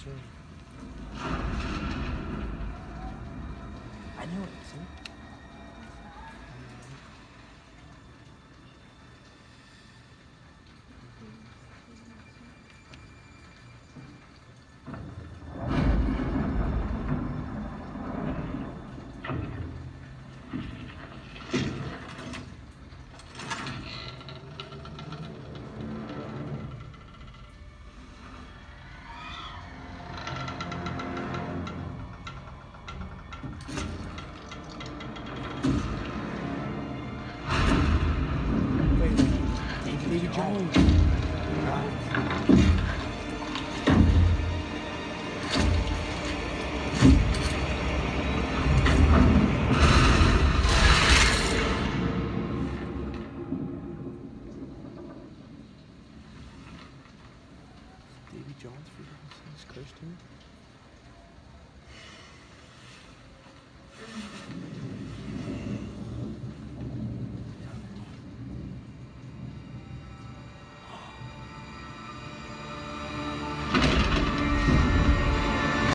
soon. I knew it, see? Davy Jones. Davy Jones for this cursed him.